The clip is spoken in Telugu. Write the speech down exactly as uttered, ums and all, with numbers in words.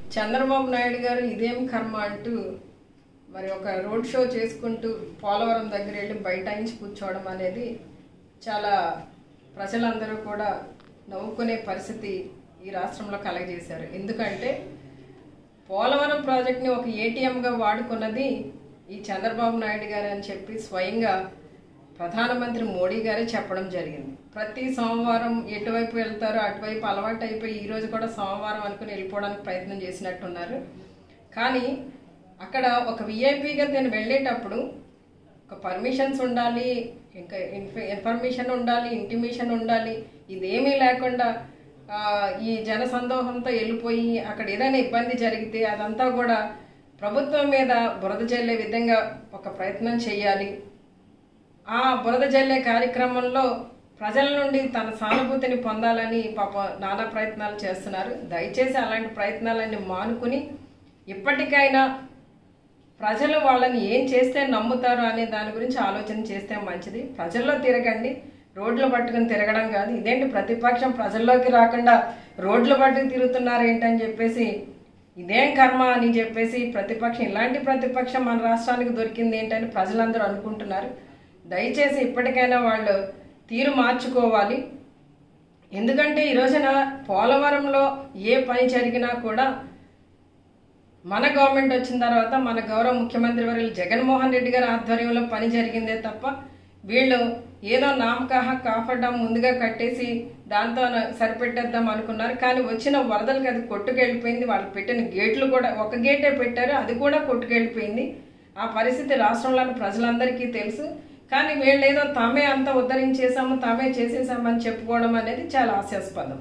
చంద్రబాబు నాయుడు గారు ఇదేం కర్మ అంటూ మరి ఒక రోడ్ షో చేసుకుంటూ పోలవరం దగ్గర వెళ్ళి బైఠాయించి కూర్చోవడం అనేది చాలా ప్రజలందరూ కూడా నవ్వుకునే పరిస్థితి ఈ రాష్ట్రంలో కలగజేశారు. ఎందుకంటే పోలవరం ప్రాజెక్ట్ని ఒక ఏటీఎంగా వాడుకున్నది ఈ చంద్రబాబు నాయుడు గారు అని చెప్పి స్వయంగా ప్రధానమంత్రి మోడీ గారే చెప్పడం జరిగింది. ప్రతి సోమవారం ఎటువైపు వెళ్తారో అటువైపు అలవాటు అయిపోయి ఈరోజు కూడా సోమవారం అనుకుని వెళ్ళిపోవడానికి ప్రయత్నం చేసినట్టున్నారు. కానీ అక్కడ ఒక విఐపీగా నేను వెళ్ళేటప్పుడు ఒక పర్మిషన్స్ ఉండాలి, ఇంకా ఇన్ఫర్మేషన్ ఉండాలి, ఇంటిమేషన్ ఉండాలి. ఇదేమీ లేకుండా ఈ జనసందోహంతో వెళ్ళిపోయి అక్కడ ఏదైనా ఇబ్బంది జరిగితే అదంతా కూడా ప్రభుత్వం మీద బురద జల్లే విధంగా ఒక ప్రయత్నం చేయాలి. ఆ బురద జల్లే కార్యక్రమంలో ప్రజల నుండి తన సానుభూతిని పొందాలని పాప నానా ప్రయత్నాలు చేస్తున్నారు. దయచేసి అలాంటి ప్రయత్నాలన్నీ మానుకుని ఇప్పటికైనా ప్రజలు వాళ్ళని ఏం చేస్తే నమ్ముతారు అనే దాని గురించి ఆలోచన చేస్తే మంచిది. ప్రజల్లో తిరగండి, రోడ్లు పట్టుకుని తిరగడం కాదు. ఇదేంటి ప్రతిపక్షం ప్రజల్లోకి రాకుండా రోడ్లు పట్టుకు తిరుగుతున్నారు ఏంటని చెప్పేసి ఇదేం కర్మ అని చెప్పేసి ప్రతిపక్షం ఇలాంటి ప్రతిపక్షం మన రాష్ట్రానికి దొరికింది ఏంటని ప్రజలందరూ అనుకుంటున్నారు. దయచేసి ఇప్పటికైనా వాళ్ళు తీరు మార్చుకోవాలి. ఎందుకంటే ఈ రోజున పోలవరంలో ఏ పని జరిగినా కూడా మన గవర్నమెంట్ వచ్చిన తర్వాత మన గౌరవ ముఖ్యమంత్రి వర్యులు జగన్మోహన్ రెడ్డి గారి ఆధ్వర్యంలో పని జరిగిందే తప్ప వీళ్ళు ఏదో నామకాహ కాపాడడం ముందుగా కట్టేసి దాంతో సరిపెట్టేద్దాం అనుకున్నారు. కానీ వచ్చిన వరదలకు అది కొట్టుకెళ్ళిపోయింది. వాళ్ళు పెట్టిన గేట్లు కూడా ఒక గేటే పెట్టారు, అది కూడా కొట్టుకెళ్ళిపోయింది. ఆ పరిస్థితి రాష్ట్రంలోని ప్రజలందరికీ తెలుసు. కానీ వీళ్ళు ఏదో తామే అంతా ఉద్ధరించేసాము, తామే చేసేసామని చెప్పుకోవడం అనేది చాలా హాస్యాస్పదం.